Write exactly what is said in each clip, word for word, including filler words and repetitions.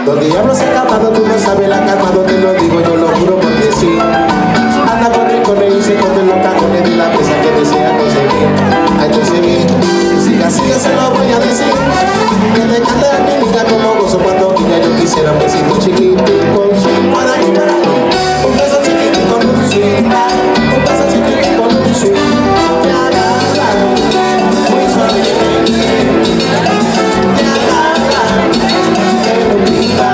Los diablos se escapado, tú no sabes la calmado, te lo digo, yo lo juro porque sí. Anda por rincones y se esconde en los cajones de la presa que desea conseguir. Hay conseguir, si así yo se lo voy a decir. Que te cante a mi niña como gozo cuando niña yo quisiera un besito chiquito con swing. Para aquí, para aquí, un beso chiquito con un swing. Un beso chiquito con un swing. Te agarra, muy suavemente. Te agarra, te lo pica.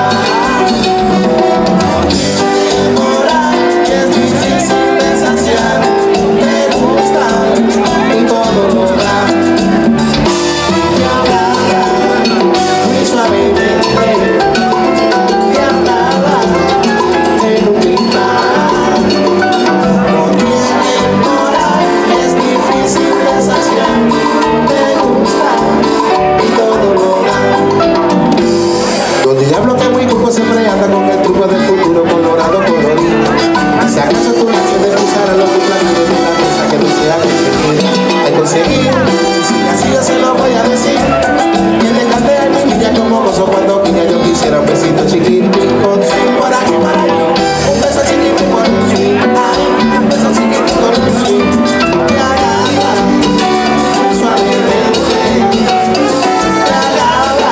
Siempre anda con el truco del futuro colorado colorido. Si acaso tú decides usar a los planes de la cosa que desea conseguir, hay conseguir, si así yo se lo voy a decir. Que te cante a mi niña como gozo cuando niña yo quisiera un besito chiquito con swing. Por aquí, por aquí, un beso chiquito con un swing. Un beso chiquito con un swing. Te agarra suavemente. Te agarra.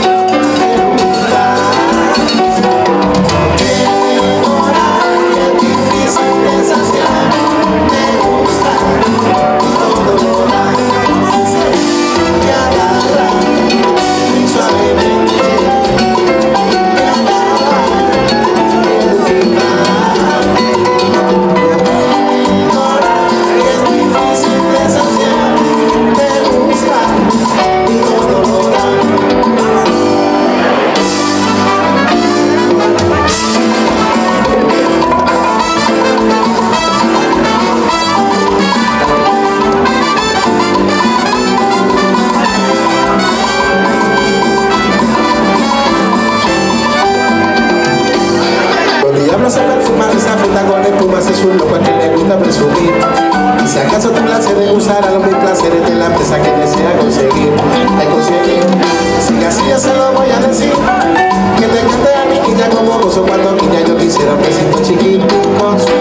Se perfuma y se afeita con espumas, es un loco al que le gusta presumir. Y si acaso tu placer de usar a los mil placeres de la empresa que desea conseguir, hay conseguir, si así yo se lo voy a decir. Que te cante a mi niña como gozo cuando niña yo quisiera un besito chiquito con su